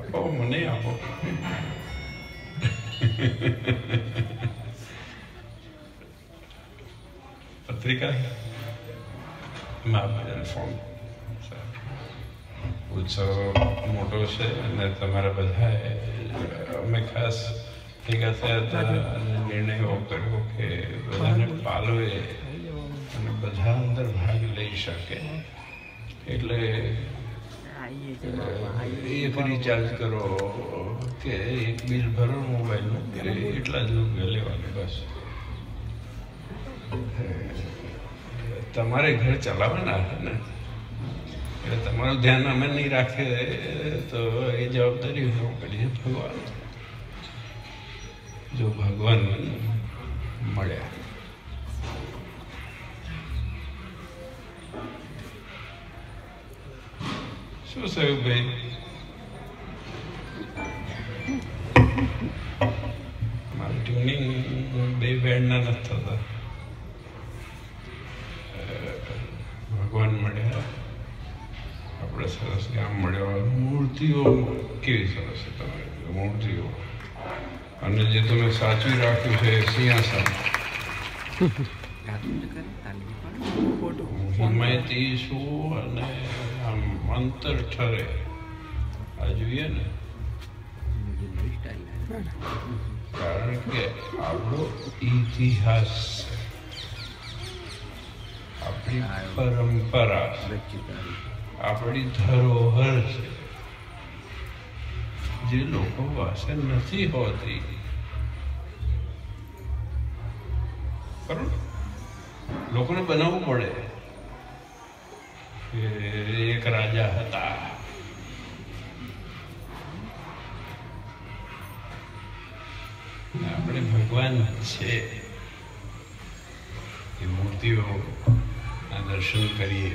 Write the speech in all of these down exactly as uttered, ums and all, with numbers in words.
આપો મને આપો. પત્રિકા માં ફોન ઉત્સવ મોટો છે અને તમારા બધા અમે ખાસ ભેગા થયા હતા અને નિર્ણય એવો કર્યો કે બધાને પાલવે અને બધા અંદર ભાગ લઈ શકે. એટલે એક રિચાર્જ કરો કે એક બિલ ભરો મોબાઈલનું એટલા જ રૂપિયા લેવાનું બસ. તમારે ઘર ચલાવવાના છે ને એટલે તમારું ધ્યાન અમે નહીં રાખીએ તો એ જવાબદારી હું કરીએ ભગવાન. જો ભગવાન મળ્યા શું થયું ભાઈ? મારું ટ્યુનિંગ બે બેન્ડના નથી થતા. ભગવાન મળ્યા, આપણે સરસ ગામ મળ્યો. મૂર્તિઓ કેવી સરસ છે તમારી મૂર્તિઓ, અને જે તમે સાચવી રાખ્યું છે સિંહાસન. હિમાયતી શું અને આમ અંતર ઠરે આ જોઈએ ને, કારણ કે આપણો ઇતિહાસ છે, આપણી પરંપરા, આપણી ધરોહર છે જે લોકો પાસે નથી હોતી. ખરું, લોકોને બનાવવું પડે કે એક રાજા હતા, આપણે ભગવાન છે એ મૂર્તિઓના દર્શન કરીએ,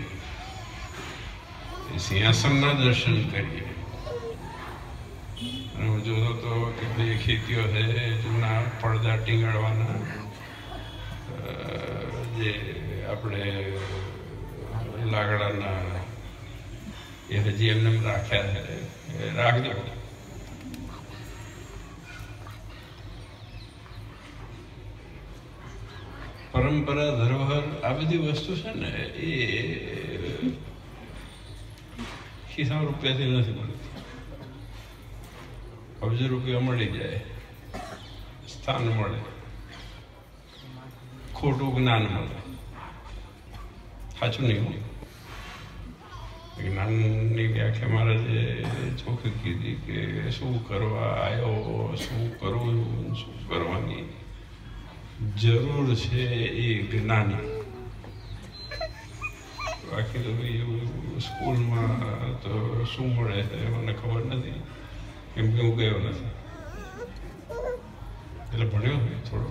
એ સિંહાસનના દર્શન કરીએ. અને હું જોતો તો કેટલી ખેતીઓ છે જૂના પડદા ટીંગાડવાના, જે આપણે લાકડાના એ હજી એમને રાખ્યા છે, રાખજો. પરંપરા, ધરોહર, આ બધી વસ્તુ છે ને એ ખિસ્સામાં રૂપિયાથી નથી મળતી. અબજો રૂપિયા મળી જાય, સ્થાન મળે, ખોટું જ્ઞાન મળે. સાચું નહીં. જ્ઞાનની વ્યાખ્યા મહારાજે ચોખ્ખી કીધી કે શું કરવા આવ્યો, શું કરવું, શું કરવાની જરૂર છે એ જ્ઞાની. બાકી તો ભાઈ સ્કૂલમાં તો શું મળે છે મને ખબર નથી, કેમ કે હું ગયો નથી. એટલે ભણ્યો થોડો,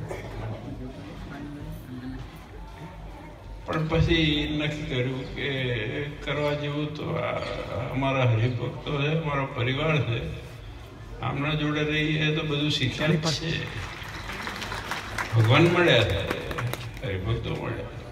પણ પછી નક્કી કર્યું કે કરવા જેવું તો અમારા હરિભક્તો છે, અમારો પરિવાર છે, આમના જોડે રહીએ તો બધું શીખ્યા જ છે. ભગવાન મળ્યા, હરિભક્તો મળ્યા.